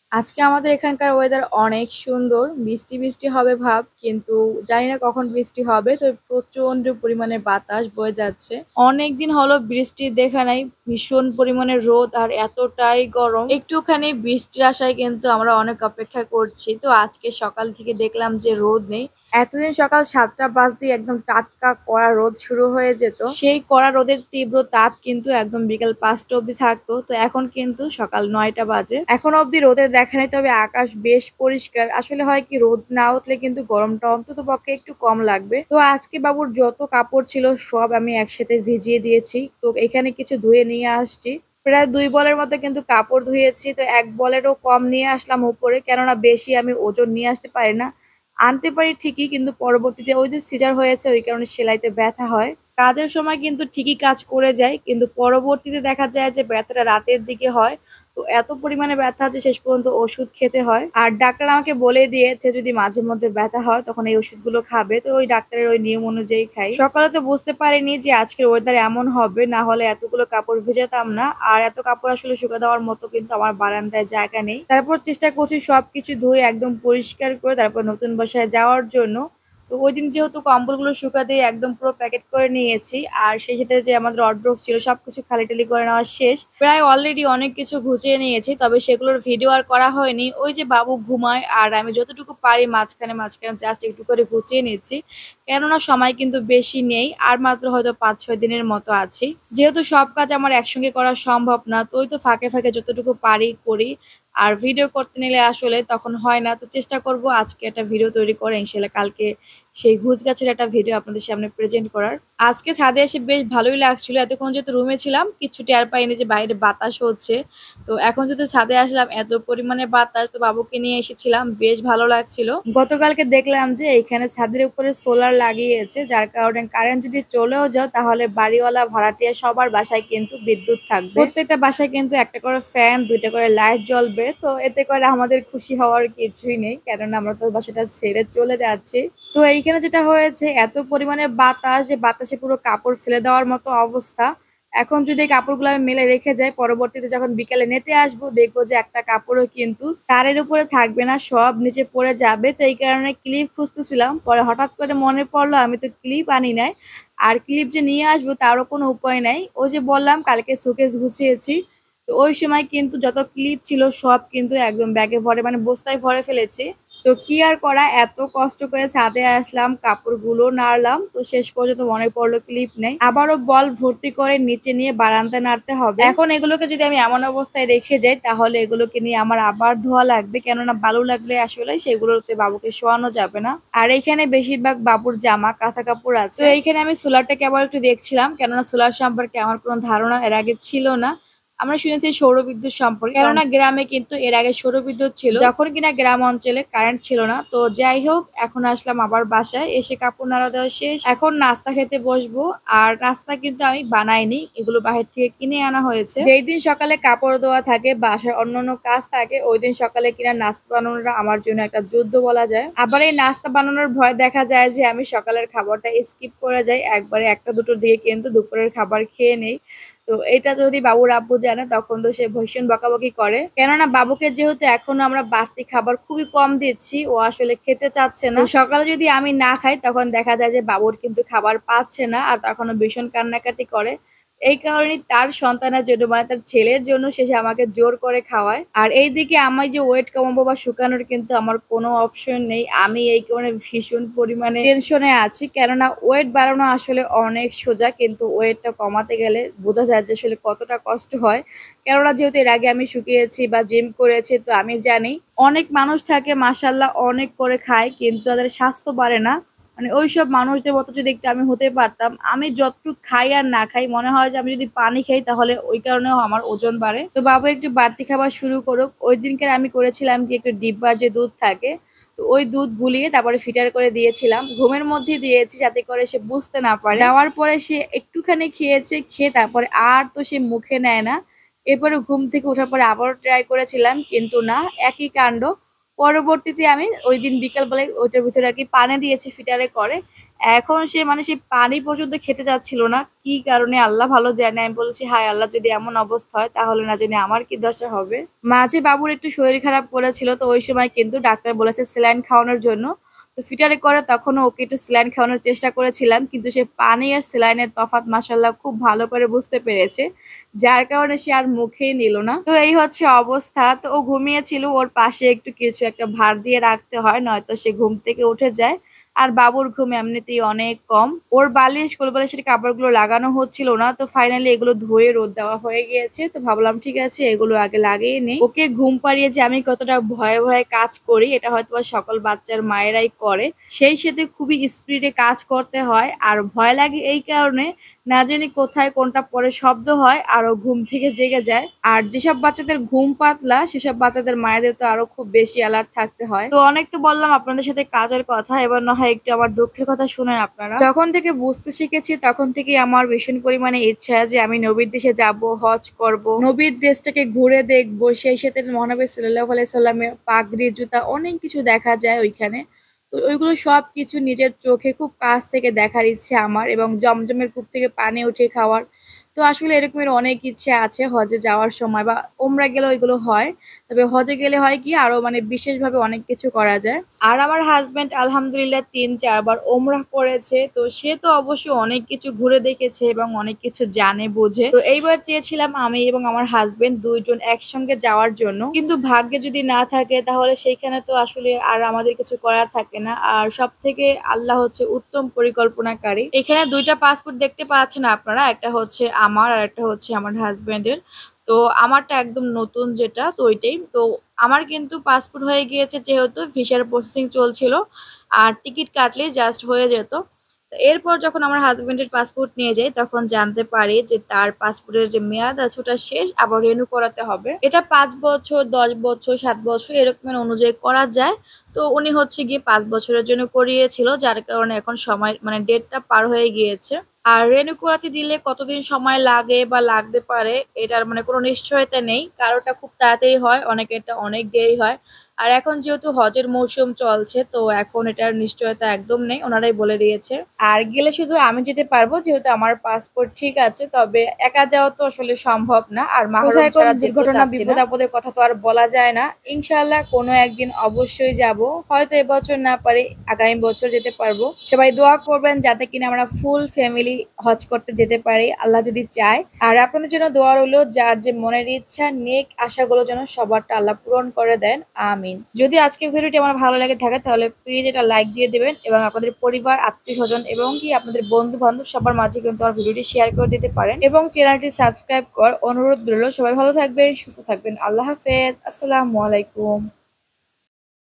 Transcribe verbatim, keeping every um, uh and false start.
আজকে আমাদের এখানকার ওয়েদার অনেক সুন্দর। বৃষ্টি, বৃষ্টি হবে ভাব, কিন্তু জানি না কখন বৃষ্টি হবে। তো প্রচন্ড পরিমাণে বাতাস বয়ে যাচ্ছে। অনেকদিন হলো বৃষ্টির দেখা নাই। ভীষণ পরিমাণে রোদ আর এতটাই গরম। একটুখানি বৃষ্টির আশায় কিন্তু আমরা অনেক অপেক্ষা করছি। তো আজকে সকাল থেকে দেখলাম যে রোদ নেই। এতদিন সকাল সাতটা বাজতেই একদম টাটকা কড়া রোদ শুরু হয়ে যেত। সেই কড়া রোদের তীব্র তাপ কিন্তু একদম বিকাল পাঁচটা অবধি থাকতো। তো এখন কিন্তু সকাল নয়টা বাজে, এখন অবধি রোদের দেখা নেই। তবে আকাশ বেশ পরিষ্কার। আসলে হয় কি, রোদ না উঠলে কিন্তু গরমটা অন্তত পক্ষে একটু কম লাগবে। তো আজকে বাবুর যত কাপড় ছিল সব আমি একসাথে ভিজিয়ে দিয়েছি। তো এখানে কিছু ধুয়ে নিয়ে আসছি। প্রায় দুই বলের মতো কিন্তু কাপড় ধুয়েছি। তো এক বলেরও কম নিয়ে আসলাম উপরে, কেননা বেশি আমি ওজন নিয়ে আসতে পারি না। আনতে পারি ঠিকই, কিন্তু পরবর্তীতে ওই যে সিজার হয়েছে ওই কারণে সেলাইতে ব্যথা হয়। কাজের সময় কিন্তু ঠিকই কাজ করে যায়, কিন্তু পরবর্তীতে দেখা যায় যে ব্যথাটা রাতের দিকে হয়। তো এত পরিমাণে ব্যথা যে শেষ পর্যন্ত ওষুধ খেতে হয়। আর ডাক্তার আমাকে বলে দিয়েছে যদি মাঝে মধ্যে ব্যথা হয় তখন এই ওষুধগুলো খাবে। তো ওই ডাক্তারের ওই নিয়ম অনুযায়ী খাই। সকালে তো বুঝতে পারিনি যে আজকের ওয়েদার এমন হবে, না হলে এতগুলো কাপড় ভেজাতাম না। আর এত কাপড় আসলে শুকা দেওয়ার মতো কিন্তু আমার বারান্দায় জায়গা নেই। তারপর চেষ্টা করছি সবকিছু ধুয়ে একদম পরিষ্কার করে তারপর নতুন বাসায় যাওয়ার জন্য। তো ওইদিন যেহেতু কম্বলগুলো শুকাতে একদম পুরো প্যাকেট করে নিয়েছি, আর সেই সাথে যে আমাদের ওয়ারড্রোব ছিল সবকিছু খালি-টালি করে নেওয়া শেষ। প্রায় অলরেডি অনেক কিছু গুছিয়ে নিয়েছি, তবে সেগুলোর ভিডিও আর করা হয়নি। ওই যে বাবু ঘুমায় আর আমি যতটুকু পারি মাঝখানে মাঝখানে জাস্ট একটু করে গুছিয়ে নিচ্ছি। কেননা সময় কিন্তু বেশি নেই, আর মাত্র হয়তো পাঁচ ছয় দিনের মতো আছি। যেহেতু সব কাজ আমার একসঙ্গে করা সম্ভব না, তো ওই তো ফাঁকে ফাঁকে যতটুকু পারি করি। আর ভিডিও করতে নিলে আসলে তখন হয় না। তো চেষ্টা করব আজকে একটা ভিডিও তৈরি করে ইনশাল্লাহ কালকে সেই ঘুষ গাছের একটা ভিডিও আপনাদের সামনে প্রেজেন্ট করার। আজকে ছাদে এসে বেশ ভালোই লাগছিল। এতক্ষণ যেহেতু রুমে ছিলাম কিচ্ছু টের পাইনি যে বাইরে বাতাস হচ্ছে। তো এখন যেহেতু ছাদে আসলাম এত পরিমাণে বাতাস, তো বাবুকে নিয়ে এসেছিলাম, বেশ ভালো লাগছিল। গতকালকে দেখলাম যে এখানে ছাদের উপরে সোলার লাগিয়েছে, যার কারণে কারেন্ট যদি চলেও যাও তাহলে বাড়িওয়ালা ভাড়াটিয়া সবার বাসায় কিন্তু বিদ্যুৎ থাকবে। প্রত্যেকটা বাসায় কিন্তু একটা করে ফ্যান, দুইটা করে লাইট জ্বলবে। তো এতে করে আমাদের খুশি হওয়ার কিছুই নেই, কেননা আমরা তো বাসাটা ছেড়ে চলে যাচ্ছি। তো এইখানে যেটা হয়েছে, এত পরিমাণে বাতাস যে বাতাসে পুরো কাপড় ফেলে দেওয়ার মতো অবস্থা। এখন যদি এই কাপড়গুলো আমি মেলে রেখে যাই, পরবর্তীতে যখন বিকেলে নিতে আসবো দেখবো যে একটা কাপড়ও কিন্তু তারের উপরে থাকবে না, সব নিচে পড়ে যাবে। তো এই কারণে ক্লিপ খুঁজতেছিলাম, পরে হঠাৎ করে মনে পড়লো আমি তো ক্লিপ আনি নাই। আর ক্লিপ যে নিয়ে আসবো তারও কোনো উপায় নাই। ওই যে বললাম কালকে শোকেস গুছিয়েছি, তো ওই সময় কিন্তু যত ক্লিপ ছিল সব কিন্তু একদম ব্যাগে ভরে, মানে বস্তায় ভরে ফেলেছি। তো কি আর করা, এত কষ্ট করে ছাদে আসলাম, কাপড়গুলো নাড়লাম, তো শেষ পর্যন্ত মনে পড়লো ক্লিপ নেই। আবারও বল ভর্তি করে নিচে নিয়ে বারান্দা নাড়তে হবে। এখন এগুলোকে যদি আমি এমন অবস্থায় রেখে যাই তাহলে এগুলোকে নিয়ে আমার আবার ধোয়া লাগবে, কেননা বালু লাগলে আসলে সেগুলোতে বাবুকে শোয়ানো যাবে না। আর এখানে বেশিরভাগ বাবুর জামা কাঁথা কাপড় আছে। তো এইখানে আমি সোলারটাকে আবার একটু দেখছিলাম, কেননা সোলার সম্পর্কে আমার কোনো ধারণা এর আগে ছিল না। আমরা শুনেছি সৌরবিদ্যুৎ সম্পর্কে, কেননা গ্রামে কিন্তু এর আগে সৌরবিদ্যুৎ ছিল, যখন কিনা গ্রাম অঞ্চলে কারেন্ট ছিল না। তো যাই হোক, এখন আসলাম আবার বাসায়, এসে কাপড় নাড়া দেওয়া শেষ, এখন নাস্তা খেতে বসবো। আর নাস্তা কিন্তু আমি বানাইনি, এগুলো বাহির থেকে কিনে আনা হয়েছে। যেই দিন সকালে কাপড় ধোয়া থাকে, বাসার অন্যান্য কাজ থাকে, ওই দিন সকালে কিনা নাস্তা বানানোটা আমার জন্য একটা যুদ্ধ বলা যায়। আবার এই নাস্তা বানানোর ভয় দেখা যায় যে আমি সকালের খাবারটা স্কিপ করে যাই, একবারে একটা দুটো দিয়ে কিন্তু দুপুরের খাবার খেয়ে নেই। তো এটা যদি বাবুর আব্বু জানে তখন তো সে ভীষণ বকাবকি করে, কেননা বাবুকে যেহেতু এখনো আমরা বাড়তি খাবার খুবই কম দিচ্ছি, ও আসলে খেতে চাচ্ছে না। তো সকালে যদি আমি না খাই তখন দেখা যায় যে বাবুর কিন্তু খাবার পাচ্ছে না, আর তখনও ভীষণ কান্নাকাটি করে। এই কারণে তার সন্তানের জন্য, মানে তার ছেলের জন্য সে আমাকে জোর করে খাওয়ায়। আর এইদিকে আমি যে ওয়েট কমাবো বা শুকানোর কিন্তু আমার কোনো অপশন নেই। আমি এই কারণে ভীষণ পরিমাণে টেনশনে আছি, কেননা ওয়েট বাড়ানো আসলে অনেক সোজা, কিন্তু ওয়েটটা কমাতে গেলে বোঝা যায় যে আসলে কতটা কষ্ট হয়। কেননা যেহেতু এর আগে আমি শুকিয়েছি বা জিম করেছি, তো আমি জানি অনেক মানুষ থাকে মাশাআল্লাহ অনেক করে খায় কিন্তু তাদের স্বাস্থ্য বাড়ে না। মানে ওইসব মানুষদের মতো যদি একটু আমি হতে পারতাম। আমি যতটুকু খাই আর না খাই মনে হয় যে আমি যদি পানি খাই তাহলে ওই কারণেও আমার ওজন বাড়ে। তো বাবু একটু বাড়তি খাবার শুরু করুক। ওই দিনকার আমি করেছিলাম কি, একটু ডিব্বার যে দুধ থাকে, তো ওই দুধ গুলিয়ে তারপরে ফিল্টার করে দিয়েছিলাম। ঘুমের মধ্যে দিয়েছি যাতে করে সে বুঝতে না পারে। দেওয়ার পরে সে একটুখানি খেয়েছে, খেয়ে তারপরে আর তো সে মুখে নেয় না। এরপরে ঘুম থেকে ওঠার পরে আবারও ট্রাই করেছিলাম, কিন্তু না, একই কাণ্ড। পরবর্তীতে আমি ওই দিন বিকালবেলায় ওইটার ভিতরে আর কি পানি দিয়েছি ফিল্টারে করে। এখন সে মানে সে পানি পর্যন্ত খেতে চাচ্ছিল না। কি কারণে আল্লাহ ভালো জানে। আমি বলেছি, হায় আল্লাহ, যদি এমন অবস্থা হয় তাহলে না জানি আমার কি দশা হবে। মাঝে বাবুর একটু শরীর খারাপ করেছিল, তো ওই সময় কিন্তু ডাক্তার বলেছে স্যালাইন খাওয়ানোর জন্য। তো ফিটারে করে তখনও ওকে একটু স্যালাইন খাওয়ানোর চেষ্টা করেছিলাম, কিন্তু সে পানি আর স্যালাইনের তফাৎ মাশাআল্লাহ খুব ভালো করে বুঝতে পেরেছে, যার কারণে সে আর মুখেই নিল না। তো এই হচ্ছে অবস্থা। তো ও ঘুমিয়েছিল, ওর পাশে একটু কিছু একটা ভার দিয়ে রাখতে হয়, নয়তো সে ঘুম থেকে উঠে যায়। আর বাবুর ঘুম এমনিতেই অনেক কম। ওর বালিশ কোল বালিশের কাপড়গুলো লাগানো হচ্ছিল না, তো ফাইনালি এগুলো ধুয়ে রোদ দেওয়া হয়ে গিয়েছে। তো ভাবলাম ঠিক আছে এগুলো আগে লাগিয়ে নেই। ওকে ঘুম পাড়িয়ে যে আমি কতটা ভয়ে ভয়ে কাজ করি এটা হয়তো সকল বাচ্চার মায়েরাই করে। সেই সাথে খুবই স্পিডে কাজ করতে হয়, আর ভয় লাগে এই কারণে না জানি কোথায় কোনটা পরে শব্দ হয় আর ও ঘুম থেকে জেগে যায়। আর যেসব বাচ্চাদের ঘুম পাতলা সেসব বাচ্চাদের মায়েদের তো আরো খুব বেশি অ্যালার্ট থাকতে হয়। তো অনেক তো বললাম আপনাদের সাথে কাজের কথা, এবার না হয় একটু আমার দুঃখের কথা শুনেন আপনারা। যখন থেকে বুঝতে শিখেছি তখন থেকে আমার ভীষণ পরিমাণে ইচ্ছা যে আমি নবীর দেশে যাব, হজ করব, নবীর দেশটাকে ঘুরে দেখবো। সেই সাথে মহানবী সাল্লাল্লাহু আলাইহি সাল্লামের পাগড়ি জুতা অনেক কিছু দেখা যায় ওইখানে। তো ওইগুলো সবকিছু নিজের চোখে খুব কাছ থেকে দেখার ইচ্ছে আমার, এবং জমজমের কূপ থেকে পানি উঠিয়ে খাওয়ার। তো আসলে এরকমের অনেক ইচ্ছে আছে হজে যাওয়ার সময়, বা ওমরা গেলে ওইগুলো হয়। তবে হজে গেলে হয় কি আরো মানে বিশেষভাবে অনেক কিছু করা যায়। আর আমার হাজবেন্ড আলহামদুলিল্লাহ তিন চারবার ওমরাহ করেছে, তো সে তো অবশ্যই অনেক কিছু ঘুরে দেখেছে এবং অনেক কিছু জানে বোঝে। তো এইবার চেয়েছিলাম আমি এবং আমার হাজবেন্ড দুইজন একসঙ্গে যাওয়ার জন্য, কিন্তু ভাগ্যে যদি না থাকে তাহলে সেইখানে তো আসলে আর আমাদের কিছু করার থাকে না। আর সব থেকে আল্লাহ হচ্ছে উত্তম পরিকল্পনাকারী। এখানে দুইটা পাসপোর্ট দেখতে পাচ্ছেন আপনারা, একটা হচ্ছে আমার আর একটা হচ্ছে আমার হাজবেন্ডের। তো আমারটা একদম নতুন যেটা, তো ওইটাই। তো আমার কিন্তু পাসপোর্ট হয়ে গিয়েছে, যেহেতু ভিসার প্রসেসিং চলছিল আর টিকিট কাটলেই জাস্ট হয়ে যেত। তো এরপর যখন আমার হাজবেন্ডের পাসপোর্ট নিয়ে যাই তখন জানতে পারি যে তার পাসপোর্টের যে মেয়াদ আছে ওটা শেষ, আবার রিনিউ করাতে হবে। এটা পাঁচ বছর দশ বছর সাত বছর এরকমের অনুযায়ী করা যায়। তো উনি হচ্ছে গিয়ে পাঁচ বছরের জন্য করিয়েছিল, যার কারণে এখন সময় মানে ডেটটা পার হয়ে গিয়েছে। আর রিনিউ করাতে দিলে কতদিন সময় লাগে বা লাগতে পারে এটার মানে কোনো নিশ্চয়তা নেই। কারোটা খুব তাড়াতাড়ি হয়, অনেকেরটা অনেক দেরি হয়। আর এখন যেহেতু হজের মৌসুম চলছে, তো এখন এটার নিশ্চয়তা একদম নেই, ওনারাই বলে দিয়েছে। আর গেলে শুধু আমি যেতে পারবো, যেহেতু আমার পাসপোর্ট ঠিক আছে। তবে একা যাওয়া তো আসলে সম্ভব না, আর মাহরুম ছাড়া দুর্ঘটনা বিপদ আপদের কথা তো আর বলা যায় না। ইনশাআল্লাহ কোনো একদিন অবশ্যই যাব, হয়তো এবছর না পারি আগামী বছর যেতে পারবো। সবাই দোয়া করবেন যাতে কিনা আমরা ফুল ফ্যামিলি হজ করতে যেতে পারি, আল্লাহ যদি চায়। আর আপনাদের জন্য দোয়া রইলো, যার যে মনের ইচ্ছা নেক আশাগুলো যেন সবারটা আল্লাহ পূরণ করে দেন, আমিন। যদি আজকের ভিডিওটি আমার ভালো লাগে থাকে তাহলে প্লিজ এটা লাইক দিয়ে দেবেন, এবং আপনাদের পরিবার আত্মীয় স্বজন এবং কি আপনাদের বন্ধু বান্ধব সবার মাঝে কিন্তু আমার ভিডিওটি শেয়ার করে দিতে পারেন, এবং চ্যানেলটি সাবস্ক্রাইব করার অনুরোধ রইল। সবাই ভালো থাকবেন, সুস্থ থাকবেন। আল্লাহ হাফেজ, আসসালামু আলাইকুম।